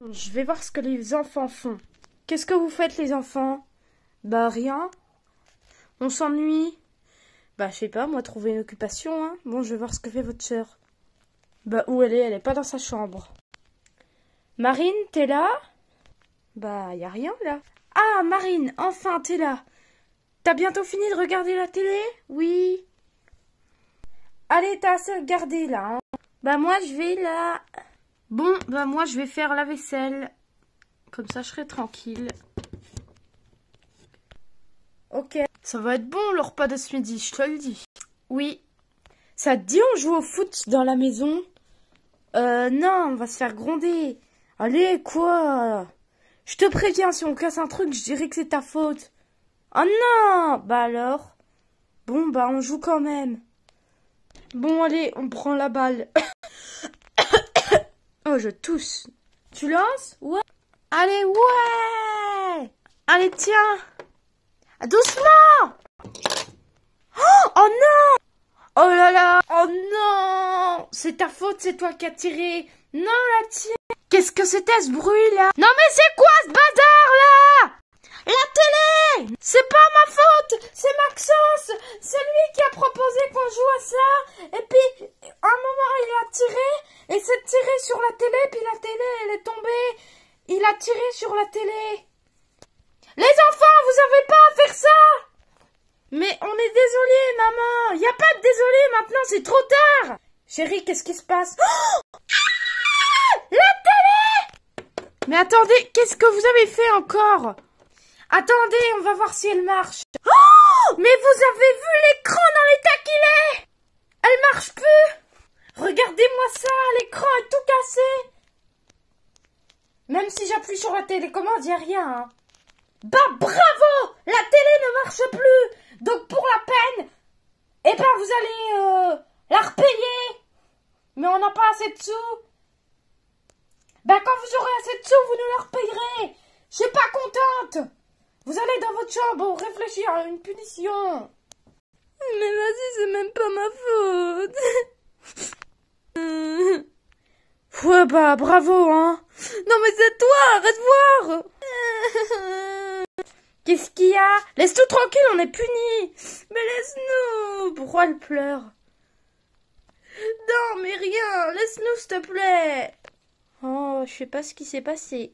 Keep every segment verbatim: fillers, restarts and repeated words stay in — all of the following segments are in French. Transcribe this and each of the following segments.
Je vais voir ce que les enfants font. Qu'est-ce que vous faites, les enfants? Bah, rien. On s'ennuie. Bah, je sais pas, moi, trouver une occupation, hein. Bon, je vais voir ce que fait votre sœur. Bah, où elle est? Elle est pas dans sa chambre. Marine, t'es là? Bah, y a rien, là. Ah, Marine, enfin, t'es là. T'as bientôt fini de regarder la télé? Oui. Allez, t'as assez regardé, là, hein. Bah, moi, je vais là... Bon, bah, moi, je vais faire la vaisselle. Comme ça, je serai tranquille. Ok. Ça va être bon, le repas de ce midi, je te le dis. Oui. Ça te dit, on joue au foot dans la maison? Euh, non, on va se faire gronder. Allez, quoi? Je te préviens, si on casse un truc, je dirais que c'est ta faute. Oh non! Bah alors? Bon, bah, on joue quand même. Bon, allez, on prend la balle. Oh, je tousse. Tu lances? Ouais. Allez, ouais! Allez, tiens! Doucement! Oh, oh non! Oh là là! Oh non! C'est ta faute, c'est toi qui as tiré. Non, la tienne. Qu'est-ce que c'était ce bruit là? Non mais c'est quoi ce bazar là? La télé! C'est pas ma faute! C'est Maxence! C'est lui qui a proposé qu'on joue à ça. Et puis, à un moment, il a tiré. Et s'est tiré sur la télé. Puis la télé, elle est tombée. Il a tiré sur la télé. Les enfants, vous avez pas à faire ça! Mais on est désolé, maman. Y a pas de désolé, maintenant, c'est trop tard. Chérie, qu'est-ce qui se passe? Oh, ah, la télé! Mais attendez, qu'est-ce que vous avez fait encore? Attendez, on va voir si elle marche. Oh, mais vous avez vu l'écran dans l'état qu'il est? Elle marche plus. Regardez-moi ça, l'écran est tout cassé. Même si j'appuie sur la télécommande, y a rien, hein. Bah bravo! La télé ne marche plus. Donc pour la peine, eh ben vous allez euh, la repayer. Mais on n'a pas assez de sous. Ben quand vous aurez assez de sous, vous nous la repayerez. Je suis pas contente. Vous allez dans votre chambre réfléchir à une punition. Mais vas-y, c'est même pas ma faute. Ouais bah bravo hein. Non mais c'est toi, arrête de voir. Qu'est-ce qu'il y a? Laisse-nous tranquille, on est punis. Mais laisse-nous. Pourquoi elle pleure? Non, mais rien. Laisse-nous, s'il te plaît. Oh, je sais pas ce qui s'est passé.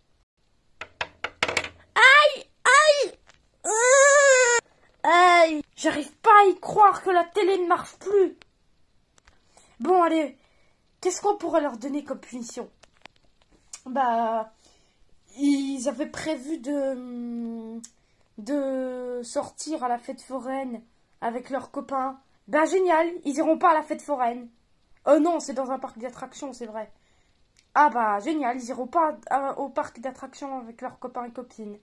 Aïe, aïe, euh, aïe. J'arrive pas à y croire que la télé ne marche plus. Bon, allez. Qu'est-ce qu'on pourrait leur donner comme punition? Bah... Ils avaient prévu de, de sortir à la fête foraine avec leurs copains. Ben génial, ils iront pas à la fête foraine. Euh non, c'est dans un parc d'attractions, c'est vrai. Ah bah génial, ils iront pas à, au parc d'attractions avec leurs copains et copines.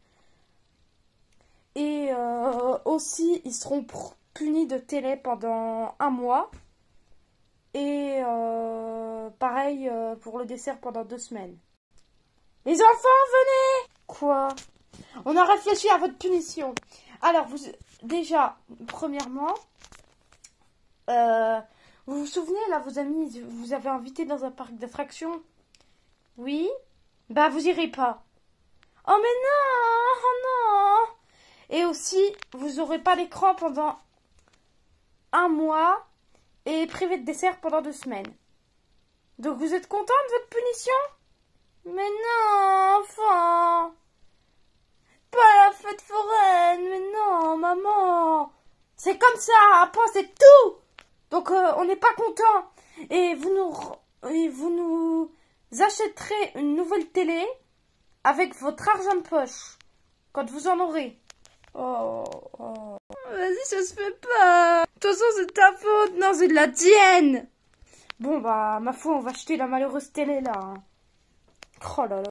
Et euh, aussi, ils seront punis de télé pendant un mois. Et euh, pareil euh, pour le dessert pendant deux semaines. Les enfants, venez! Quoi? On a réfléchi à votre punition. Alors, vous, déjà, premièrement, euh, vous vous souvenez, là, vos amis, vous avez invité dans un parc d'attractions? Oui? Bah, vous irez pas. Oh, mais non! Oh, non! Et aussi, vous aurez pas l'écran pendant un mois et privé de dessert pendant deux semaines. Donc, vous êtes content de votre punition? Mais non, enfant. Pas la fête foraine, mais non, maman. C'est comme ça, après c'est tout. Donc euh, on n'est pas content. Et vous nous, et vous nous achèterez une nouvelle télé avec votre argent de poche. Quand vous en aurez. Oh, oh. Vas-y, ça se fait pas. De toute façon, c'est ta faute. Non, c'est de la tienne. Bon, bah, ma foi, on va acheter la malheureuse télé là. Hein. Oh là là.